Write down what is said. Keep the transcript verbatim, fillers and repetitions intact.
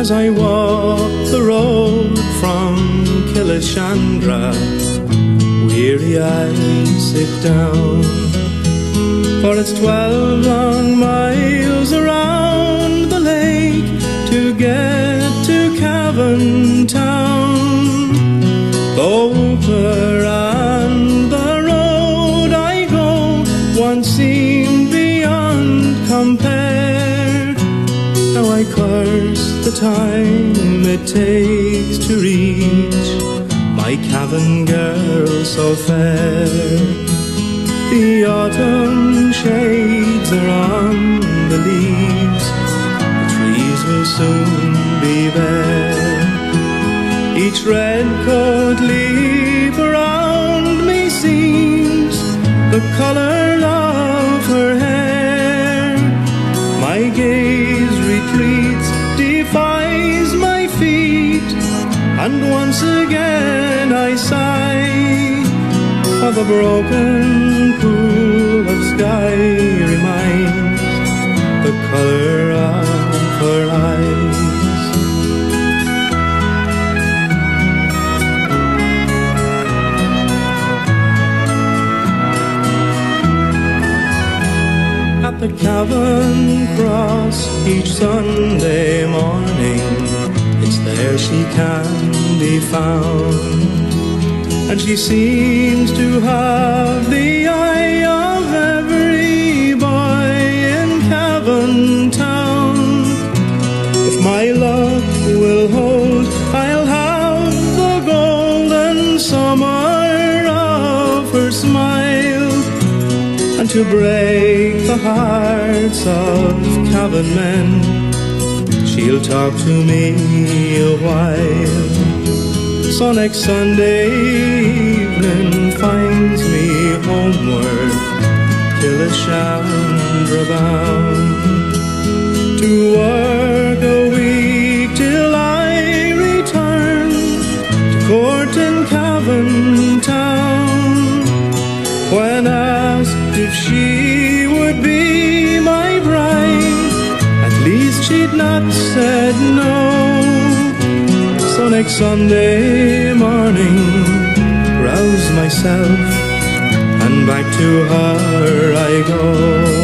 as I walk the road from Killeshandra. Weary I sit down, for it's twelve long miles around the lake to get to Cavan town. Over and the road I go, one seemed beyond compare. How I curse the time it takes to reach my Cavan girl so fair. The autumn shades are on the leaves, the trees will soon be bare. Each red-coat leaf around me seems the colour of her hair. My gaze retreats, defies my feet, and once again I sigh, for the broken pool of sky reminds the colour of her eyes. At the Cavan Cross each Sunday morning, it's there she can be found, and she seems to have the eye of every boy in Cavan town. If my luck will hold, I'll have the golden summer of her smile, and to break the hearts of Cavan men, she'll talk to me a while. So next Sunday evening finds me homeward, Killeshandra bound, to work a week till I return to court in Cavan town. When asked if she would be my bride, at least she'd not said no. So next Sunday morning, rouse myself, and back to her I go.